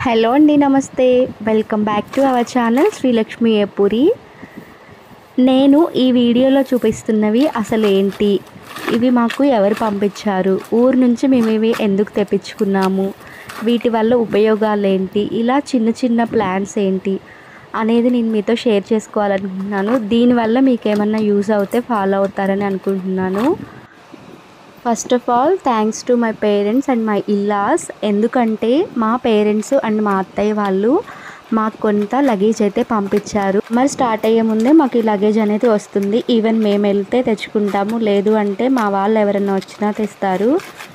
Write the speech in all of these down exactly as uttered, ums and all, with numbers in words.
Hello అండి, నమస్తే. Welcome back to our channel Srilakshmi Epuri. నేను ఈ వీడియోలో చూపిస్తున్నవి అసలు ఏంటి, ఇవి మాకు ఎవరు పంపించారు, ఊరు నుంచి మేము ఇవి ఎందుకు తెప్పించుకున్నాము, వీటి వల్ల ఉపయోగాలు ఏంటి, ఇలా చిన్న చిన్న ప్లాన్స్ ఏంటి అనేది నేను మీతో షేర్ చేసుకోవాలనుకుంటున్నాను. దీనివల్ల మీకు ఏమన్నా యూజ్ అవుతే ఫాలో అవుతారని అనుకుంటున్నాను. First of all thanks to my parents and my in-laws. ఎందుకంటే మా పేరెంట్స్ అండ్ మా అత్తయ్య వాళ్ళు మాకు కొంత లగేజ్ అయితే పంపించారు. మరి స్టార్ట్ అయ్యే ముందే మాకు ఈ లగేజ్ అనేది వస్తుంది. ఈవెన్ మేము వెళ్తే తెచ్చుకుంటాము, లేదు అంటే మా వాళ్ళు ఎవరైనా వచ్చినా తెస్తారు.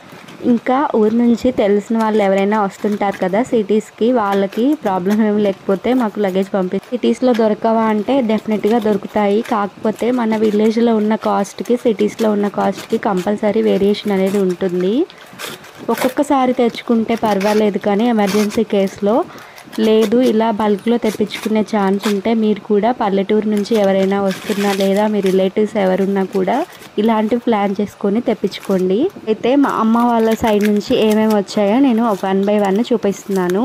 ఇంకా ఊరు నుంచి తెలిసిన వాళ్ళు ఎవరైనా వస్తుంటారు కదా సిటీస్కి, వాళ్ళకి ప్రాబ్లం ఏమి లేకపోతే మాకు లగేజ్ పంపి సిటీస్లో దొరకవా అంటే డెఫినెట్గా దొరుకుతాయి. కాకపోతే మన విలేజ్లో ఉన్న కాస్ట్కి సిటీస్లో ఉన్న కాస్ట్కి కంపల్సరీ వేరియేషన్ అనేది ఉంటుంది. ఒక్కొక్కసారి తెచ్చుకుంటే పర్వాలేదు, కానీ ఎమర్జెన్సీ కేసులో లేదు, ఇలా బల్క్లో తెప్పించుకునే ఛాన్స్ ఉంటే మీరు కూడా పల్లెటూరు నుంచి ఎవరైనా వస్తున్నా లేదా మీ రిలేటివ్స్ ఎవరున్నా కూడా ఇలాంటివి ప్లాన్ చేసుకొని తెప్పించుకోండి. అయితే మా అమ్మ వాళ్ళ సైడ్ నుంచి ఏమేమి వచ్చాయో నేను వన్ బై వన్ చూపిస్తున్నాను.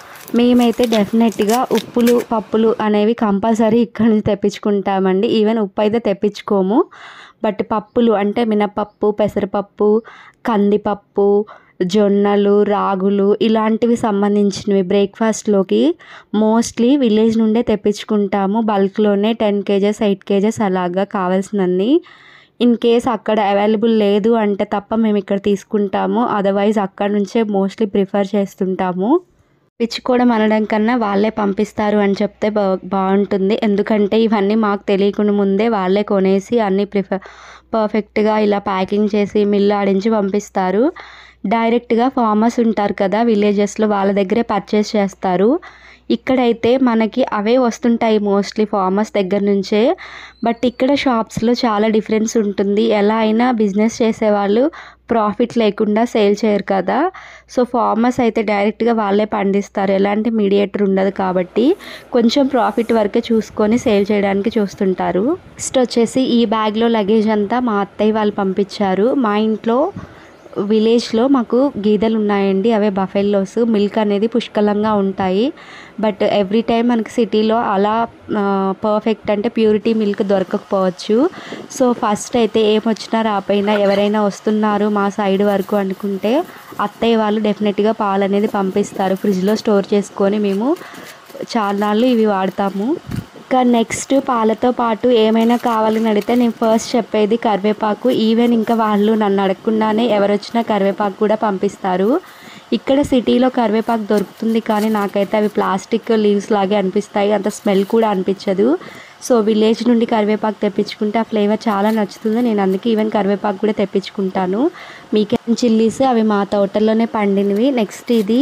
మేమైతే డెఫినెట్గా ఉప్పులు పప్పులు అనేవి కంపల్సరీ ఇక్కడ నుంచి తెప్పించుకుంటామండి. ఈవెన్ ఉప్పు అయితే తెప్పించుకోము, బట్ పప్పులు అంటే మినపప్పు, పెసరపప్పు, కందిపప్పు, జొన్నలు, రాగులు ఇలాంటివి సంబంధించినవి బ్రేక్ఫాస్ట్లోకి మోస్ట్లీ విలేజ్ నుండే తెప్పించుకుంటాము. బల్క్లోనే టెన్ కేజెస్ ఎయిట్ కేజెస్ అలాగా కావాల్సినన్ని. ఇన్ కేస్ అక్కడ అవైలబుల్ లేదు అంటే తప్ప మేము ఇక్కడ తీసుకుంటాము. అదర్వైజ్ అక్కడ నుంచే మోస్ట్లీ ప్రిఫర్ చేస్తుంటాము. తెప్పించుకోవడం అనడం కన్నా వాళ్ళే పంపిస్తారు అని చెప్తే బా బాగుంటుంది ఎందుకంటే ఇవన్నీ మాకు తెలియకుండా ముందే వాళ్ళే కొనేసి అన్నీ ప్రిఫర్ పర్ఫెక్ట్గా ఇలా ప్యాకింగ్ చేసి మిల్లు ఆడించి పంపిస్తారు. డైరెక్ట్గా ఫార్మర్స్ ఉంటారు కదా విలేజెస్లో, వాళ్ళ దగ్గరే పర్చేస్ చేస్తారు. ఇక్కడైతే మనకి అవే వస్తుంటాయి మోస్ట్లీ ఫార్మర్స్ దగ్గర నుంచే. బట్ ఇక్కడ షాప్స్లో చాలా డిఫరెన్స్ ఉంటుంది. ఎలా అయినా బిజినెస్ చేసేవాళ్ళు ప్రాఫిట్ లేకుండా సేల్ చేయరు కదా. సో ఫార్మర్స్ అయితే డైరెక్ట్గా వాళ్ళే పండిస్తారు, ఎలాంటి మీడియేటర్ ఉండదు కాబట్టి కొంచెం ప్రాఫిట్ వరకే చూసుకొని సేల్ చేయడానికి చూస్తుంటారు. నెక్స్ట్ వచ్చేసి ఈ బ్యాగ్లో లగేజ్ అంతా మా అత్తయ్య వాళ్ళు పంపించారు. మా ఇంట్లో విలేజ్లో మాకు గీదెలు ఉన్నాయండి, అవే బఫెల్లోస్. మిల్క్ అనేది పుష్కలంగా ఉంటాయి. బట్ ఎవ్రీ టైం మనకి సిటీలో అలా పర్ఫెక్ట్ అంటే ప్యూరిటీ మిల్క్ దొరకకపోవచ్చు. సో ఫస్ట్ అయితే ఏమొచ్చినా రాపోయినా ఎవరైనా వస్తున్నారు మా సైడ్ వరకు అనుకుంటే అత్తయ్య వాళ్ళు డెఫినెట్గా పాలు అనేది పంపిస్తారు. ఫ్రిడ్జ్లో స్టోర్ చేసుకొని మేము చాలా నాళ్ళు ఇవి వాడతాము. ఇంకా నెక్స్ట్ పాలతో పాటు ఏమైనా కావాలని అడిగితే నేను ఫస్ట్ చెప్పేది కరివేపాకు. ఈవెన్ ఇంకా వాళ్ళు నన్ను అడగకుండానే ఎవరు వచ్చినా కరివేపాకు కూడా పంపిస్తారు. ఇక్కడ సిటీలో కరివేపాకు దొరుకుతుంది, కానీ నాకైతే అవి ప్లాస్టిక్ లీవ్స్ లాగే అనిపిస్తాయి, అంత స్మెల్ కూడా అనిపించదు. సో విలేజ్ నుండి కరివేపాకు తెప్పించుకుంటే ఆ ఫ్లేవర్ చాలా నచ్చుతుంది. నేను అందుకే ఈవెన్ కరివేపాకు కూడా తెప్పించుకుంటాను. మీకేం చిల్లీస్ అవి మా తోటల్లోనే పండినవి. నెక్స్ట్ ఇది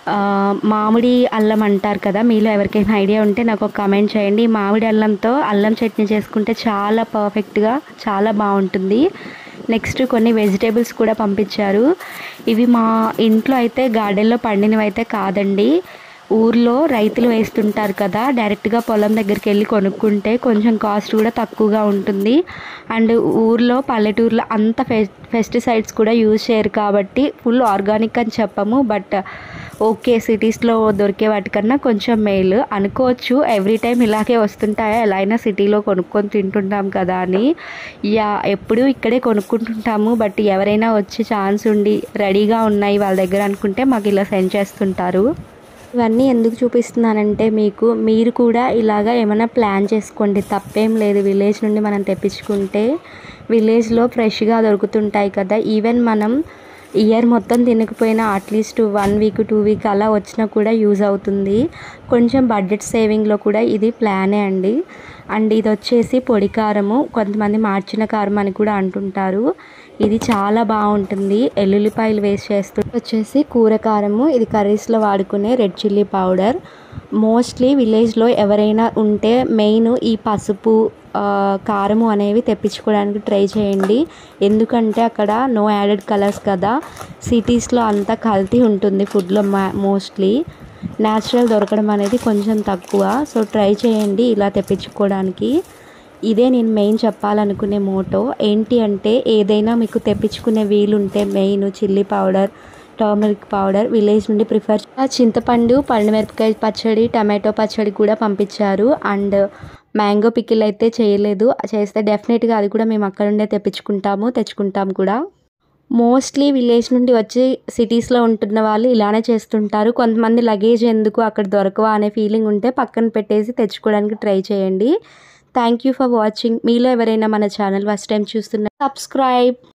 మామిడి అల్లం అంటారు కదా, మీలో ఎవరికైనా ఐడియా ఉంటే నాకు ఒక కామెంట్ చేయండి. మామిడి అల్లంతో అల్లం చట్నీ చేసుకుంటే చాలా పర్ఫెక్ట్గా చాలా బాగుంటుంది. నెక్స్ట్ కొన్ని వెజిటేబుల్స్ కూడా పంపించారు. ఇవి మా ఇంట్లో అయితే గార్డెన్లో పండినవి అయితే కాదండి, ఊర్లో రైతులు వేస్తుంటారు కదా, డైరెక్ట్గా పొలం దగ్గరికి వెళ్ళి కొనుక్కుంటే కొంచెం కాస్ట్ కూడా తక్కువగా ఉంటుంది. అండ్ ఊర్లో పల్లెటూరులో అంత ఫె పెస్టిసైడ్స్ కూడా యూజ్ చేయరు కాబట్టి ఫుల్ ఆర్గానిక్ అని చెప్పము, బట్ ఓకే సిటీస్లో దొరికే వాటికన్నా కొంచెం మేలు అనుకోవచ్చు. ఎవ్రీ టైం ఇలాగే వస్తుంటాయా, ఎలా అయినా సిటీలో కొనుక్కొని తింటుంటాం కదా అని. యా ఎప్పుడూ ఇక్కడే కొనుక్కుంటుంటాము, బట్ ఎవరైనా వచ్చే ఛాన్స్ ఉండి రెడీగా ఉన్నాయి వాళ్ళ దగ్గర అనుకుంటే మాకు ఇలా సెండ్ చేస్తుంటారు. ఇవన్నీ ఎందుకు చూపిస్తున్నానంటే మీకు మీరు కూడా ఇలాగా ఏమైనా ప్లాన్ చేసుకోండి, తప్పేం లేదు. విలేజ్ నుండి మనం తెప్పించుకుంటే విలేజ్లో ఫ్రెష్గా దొరుకుతుంటాయి కదా. ఈవెన్ మనం ఇయర్ మొత్తం తినకపోయినా at least one week two week అలా వచ్చినా కూడా యూజ్ అవుతుంది. కొంచెం బడ్జెట్ సేవింగ్లో కూడా ఇది ప్లానే అండి. అండ్ ఇది వచ్చేసి పొడి కారము, కొంతమంది మార్చిన కారం అని కూడా అంటుంటారు. ఇది చాలా బాగుంటుంది, ఎల్లుల్లిపాయలు వేస్ట్ చేస్తూ. వచ్చేసి కూర కారము, ఇది కర్రీస్లో వాడుకునే రెడ్ చిల్లీ పౌడర్. మోస్ట్లీ విలేజ్లో ఎవరైనా ఉంటే మెయిన్ ఈ పసుపు కారము అనేవి తెప్పించుకోవడానికి ట్రై చేయండి. ఎందుకంటే అక్కడ నో యాడెడ్ కలర్స్ కదా, సిటీస్లో అంతా కల్తీ ఉంటుంది ఫుడ్లో మోస్ట్లీ. న్యాచురల్ దొరకడం అనేది కొంచెం తక్కువ. సో ట్రై చేయండి ఇలా తెప్పించుకోవడానికి. ఇదే నేను మెయిన్ చెప్పాలనుకునే మోటో. ఏంటి అంటే ఏదైనా మీకు తెప్పించుకునే వీలుంటే main chilli powder turmeric powder village నుండి ప్రిఫర్ చింతపండు పండుమిరపకాయ పచ్చడి టమాటో పచ్చడి కూడా పంపించారు. అండ్ మ్యాంగో పికిల్ అయితే చేయలేదు, చేస్తే డెఫినెట్గా అది కూడా మేము అక్కడ నుండే తెప్పించుకుంటాము తెచ్చుకుంటాము కూడా. మోస్ట్లీ విలేజ్ నుండి వచ్చి సిటీస్లో ఉంటున్న వాళ్ళు ఇలానే చేస్తుంటారు. కొంతమంది లగేజ్ ఎందుకు అక్కడ దొరకవా అనే ఫీలింగ్ ఉంటే పక్కన పెట్టేసి తెచ్చుకోవడానికి ట్రై చేయండి. Thank you for watching. మీలో ఎవరైనా మన ఛానల్ ఫస్ట్ టైం చూస్తున్నా సబ్స్క్రైబ్.